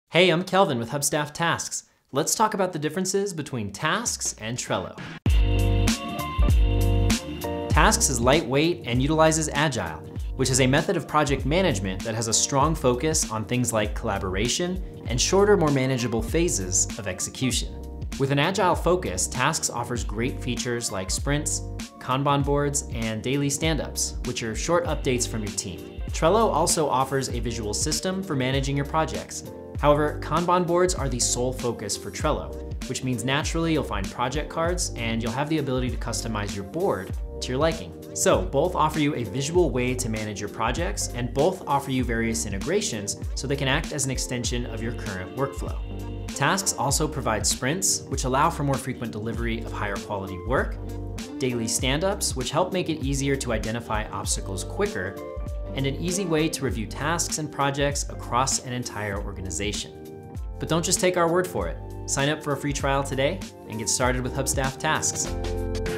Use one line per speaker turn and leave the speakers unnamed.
Hey, I'm Kelvin with Hubstaff Tasks. Let's talk about the differences between Tasks and Trello. Tasks is lightweight and utilizes Agile, which is a method of project management that has a strong focus on things like collaboration and shorter, more manageable phases of execution. With an Agile focus, Tasks offers great features like sprints, Kanban boards, and daily stand-ups, which are short updates from your team. Trello also offers a visual system for managing your projects. However, Kanban boards are the sole focus for Trello, which means naturally you'll find project cards and you'll have the ability to customize your board to your liking. So both offer you a visual way to manage your projects, and both offer you various integrations so they can act as an extension of your current workflow. Tasks also provide sprints, which allow for more frequent delivery of higher quality work, daily stand-ups, which help make it easier to identify obstacles quicker, and an easy way to review tasks and projects across an entire organization. But don't just take our word for it. Sign up for a free trial today and get started with Hubstaff Tasks.